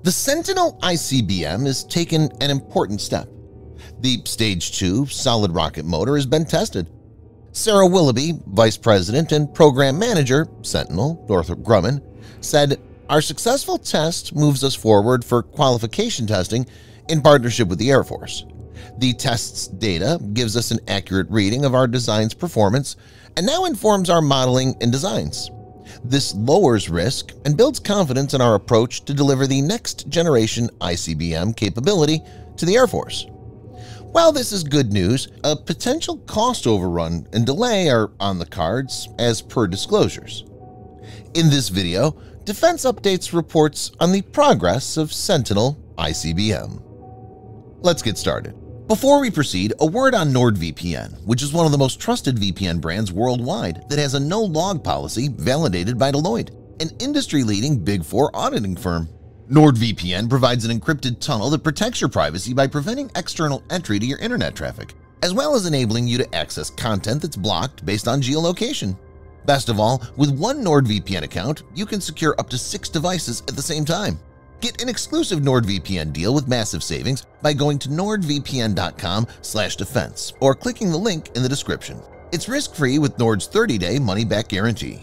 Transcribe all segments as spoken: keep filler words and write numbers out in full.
The Sentinel I C B M has taken an important step. The Stage two solid rocket motor has been tested. Sarah Willoughby, Vice President and Program Manager, Sentinel, Northrop Grumman, said, "Our successful test moves us forward for qualification testing in partnership with the Air Force. The test's data gives us an accurate reading of our design's performance and now informs our modeling and designs. This lowers risk and builds confidence in our approach to deliver the next-generation I C B M capability to the Air Force." While this is good news, a potential cost overrun and delay are on the cards as per disclosures. In this video, Defense Updates reports on the progress of Sentinel I C B M. Let's get started. Before we proceed, a word on NordVPN, which is one of the most trusted V P N brands worldwide that has a no-log policy validated by Deloitte, an industry-leading Big Four auditing firm. NordVPN provides an encrypted tunnel that protects your privacy by preventing external entry to your internet traffic, as well as enabling you to access content that's blocked based on geolocation. Best of all, with one NordVPN account, you can secure up to six devices at the same time. Get an exclusive NordVPN deal with massive savings by going to nordvpn dot com slash defense or clicking the link in the description. It's risk-free with Nord's thirty day money-back guarantee.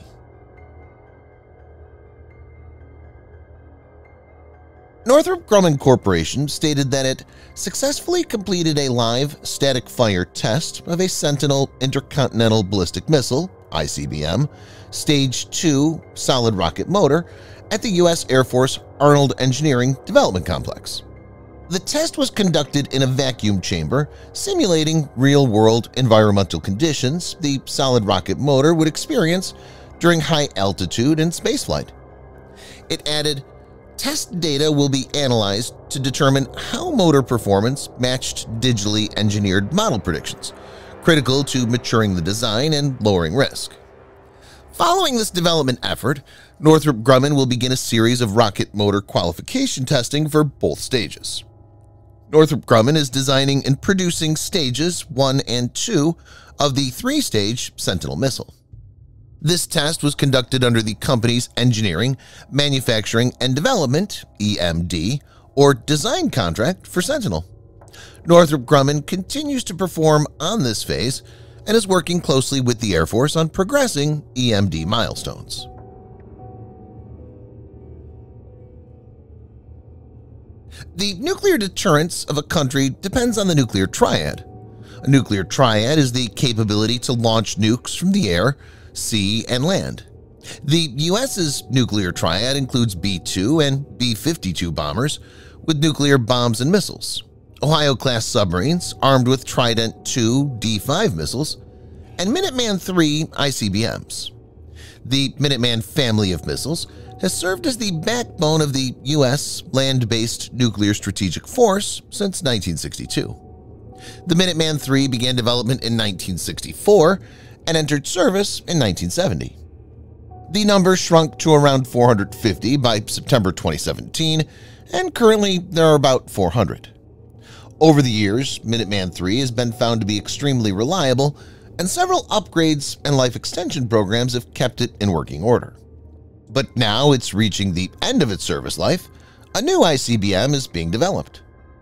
Northrop Grumman Corporation stated that it successfully completed a live static fire test of a Sentinel Intercontinental Ballistic Missile I C B M Stage two solid rocket motor at the U S Air Force Arnold Engineering Development Complex. The test was conducted in a vacuum chamber, simulating real-world environmental conditions the solid rocket motor would experience during high altitude and spaceflight. It added, "Test data will be analyzed to determine how motor performance matched digitally engineered model predictions, critical to maturing the design and lowering risk." Following this development effort, Northrop Grumman will begin a series of rocket motor qualification testing for both stages. Northrop Grumman is designing and producing stages one and two of the three-stage Sentinel missile. This test was conducted under the company's Engineering, Manufacturing, and Development (E M D) or design contract for Sentinel. Northrop Grumman continues to perform on this phase and is working closely with the Air Force on progressing E M D milestones. The nuclear deterrence of a country depends on the nuclear triad. A nuclear triad is the capability to launch nukes from the air, sea, and land. The U S's nuclear triad includes B two and B fifty-two bombers with nuclear bombs and missiles, Ohio-class submarines armed with Trident two D five missiles, and Minuteman three I C B Ms. The Minuteman family of missiles has served as the backbone of the U S land-based nuclear strategic force since nineteen sixty-two. The Minuteman three began development in nineteen sixty-four and entered service in nineteen seventy. The number shrunk to around four hundred fifty by September twenty seventeen, and currently there are about four hundred. Over the years, Minuteman three has been found to be extremely reliable, and several upgrades and life extension programs have kept it in working order. But now it's reaching the end of its service life. A new I C B M is being developed.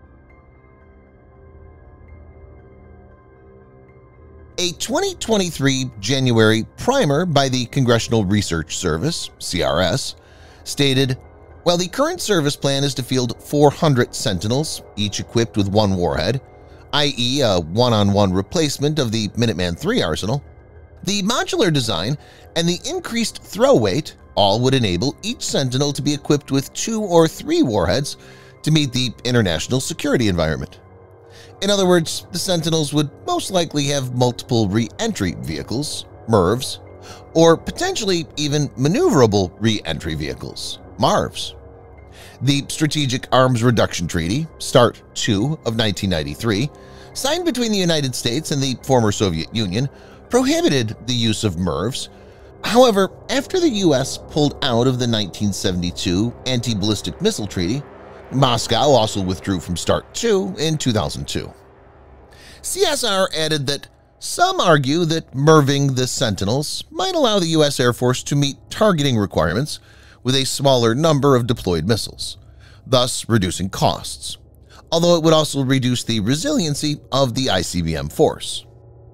A twenty twenty-three January primer by the Congressional Research Service (C R S) stated, "While the current service plan is to field four hundred Sentinels, each equipped with one warhead, that is a one-on-one replacement of the Minuteman three arsenal, the modular design and the increased throw weight all would enable each Sentinel to be equipped with two or three warheads to meet the international security environment. In other words, the Sentinels would most likely have multiple re-entry vehicles, M I R Vs, or potentially even maneuverable re-entry vehicles, M A R Vs. The Strategic Arms Reduction Treaty, START two of nineteen ninety-three, signed between the United States and the former Soviet Union, prohibited the use of M I R Vs. However, after the U S pulled out of the nineteen seventy-two Anti-Ballistic Missile Treaty, Moscow also withdrew from START two in two thousand two. C S R added that some argue that MIRVing the Sentinels might allow the U S Air Force to meet targeting requirements with a smaller number of deployed missiles, thus reducing costs, although it would also reduce the resiliency of the I C B M force.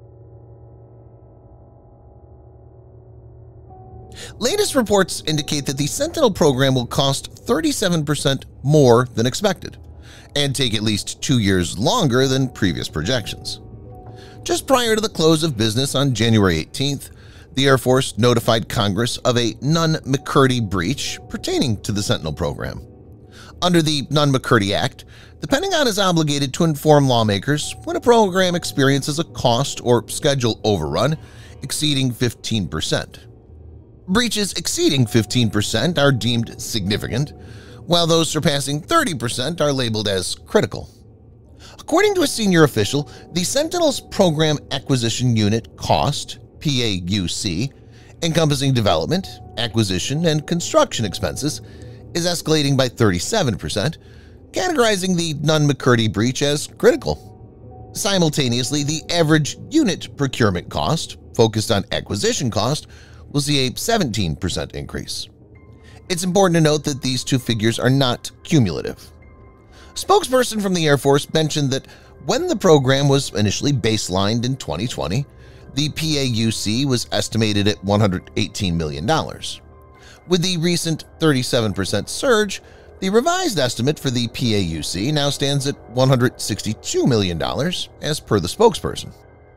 Latest reports indicate that the Sentinel program will cost thirty-seven percent more than expected and take at least two years longer than previous projections. Just prior to the close of business on January eighteenth, the Air Force notified Congress of a Nunn-McCurdy breach pertaining to the Sentinel program. Under the Nunn-McCurdy Act, the Pentagon is obligated to inform lawmakers when a program experiences a cost or schedule overrun exceeding fifteen percent. Breaches exceeding fifteen percent are deemed significant, while those surpassing thirty percent are labeled as critical. According to a senior official, the Sentinel's Program Acquisition Unit cost, P A U C, encompassing development, acquisition, and construction expenses, is escalating by thirty-seven percent, categorizing the Nunn-McCurdy breach as critical. Simultaneously, the average unit procurement cost, focused on acquisition cost, will see a seventeen percent increase. It's important to note that these two figures are not cumulative. A spokesperson from the Air Force mentioned that when the program was initially baselined in twenty twenty, the P A U C was estimated at one hundred eighteen million dollars. With the recent thirty-seven percent surge, the revised estimate for the P A U C now stands at one hundred sixty-two million dollars, as per the spokesperson.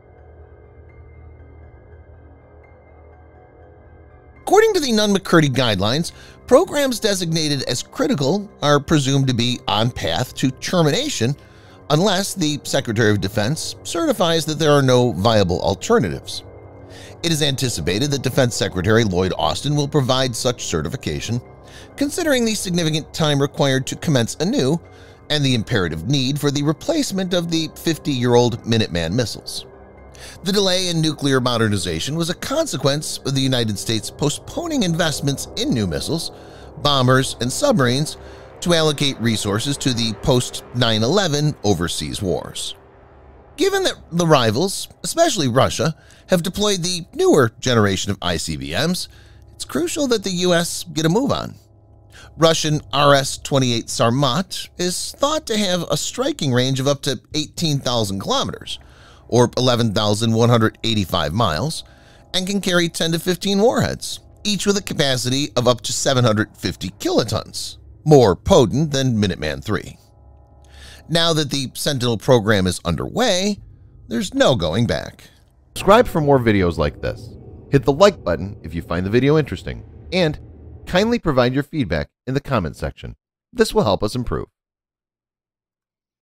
According to the Nunn-McCurdy guidelines, programs designated as critical are presumed to be on path to termination unless the Secretary of Defense certifies that there are no viable alternatives. It is anticipated that Defense Secretary Lloyd Austin will provide such certification, considering the significant time required to commence anew and the imperative need for the replacement of the fifty-year-old Minuteman missiles. The delay in nuclear modernization was a consequence of the United States postponing investments in new missiles, bombers, and submarines to allocate resources to the post nine eleven overseas wars. Given that the rivals, especially Russia, have deployed the newer generation of I C B Ms, it's crucial that the U S get a move on. Russian R S twenty-eight Sarmat is thought to have a striking range of up to eighteen thousand kilometers, or eleven thousand one hundred eighty-five miles, and can carry ten to fifteen warheads, each with a capacity of up to seven hundred fifty kilotons, more potent than Minuteman three. Now that the Sentinel program is underway, there's no going back. Subscribe for more videos like this. Hit the like button if you find the video interesting, and kindly provide your feedback in the comment section. This will help us improve.